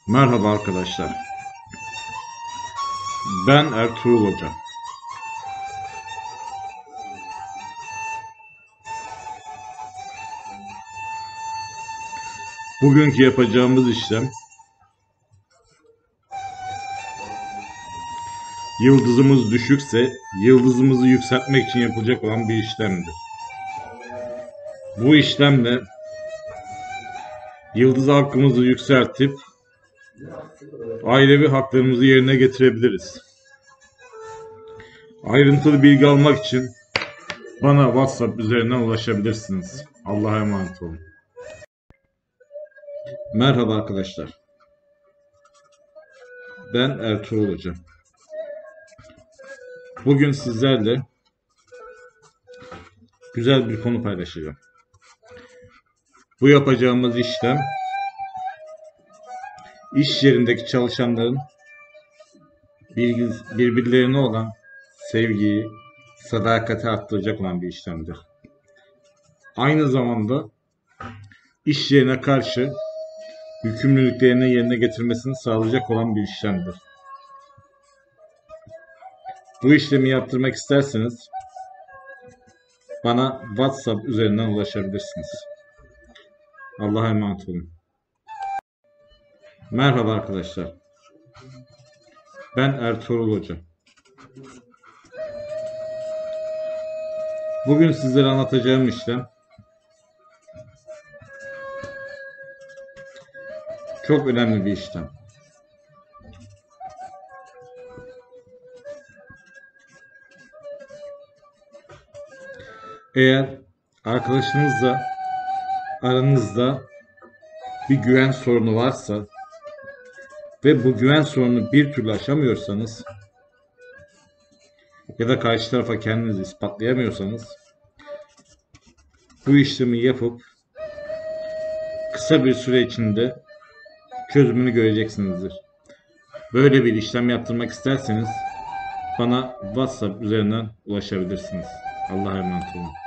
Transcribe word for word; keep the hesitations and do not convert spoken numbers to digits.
Merhaba arkadaşlar. Ben Ertuğrul Hoca. Bugünkü yapacağımız işlem yıldızımız düşükse yıldızımızı yükseltmek için yapılacak olan bir işlemdir. Bu işlemle yıldız hakkımızı yükseltip ailevi haklarımızı yerine getirebiliriz. Ayrıntılı bilgi almak için bana WhatsApp üzerinden ulaşabilirsiniz. Allah'a emanet olun. Merhaba arkadaşlar. Ben Ertuğrul Hoca. Bugün sizlerle güzel bir konu paylaşacağım. Bu yapacağımız işlem iş yerindeki çalışanların birbirlerine olan sevgiyi, sadakati arttıracak olan bir işlemdir. Aynı zamanda iş yerine karşı yükümlülüklerini yerine getirmesini sağlayacak olan bir işlemdir. Bu işlemi yaptırmak isterseniz bana WhatsApp üzerinden ulaşabilirsiniz. Allah'a emanet olun. Merhaba arkadaşlar. Ben Ertuğrul Hoca. Bugün sizlere anlatacağım işlem çok önemli bir işlem. Eğer arkadaşınızla aranızda bir güven sorunu varsa ve bu güven sorununu bir türlü aşamıyorsanız ya da karşı tarafa kendinizi ispatlayamıyorsanız bu işlemi yapıp kısa bir süre içinde çözümünü göreceksinizdir. Böyle bir işlem yaptırmak isterseniz bana WhatsApp üzerinden ulaşabilirsiniz. Allah'a emanet olun.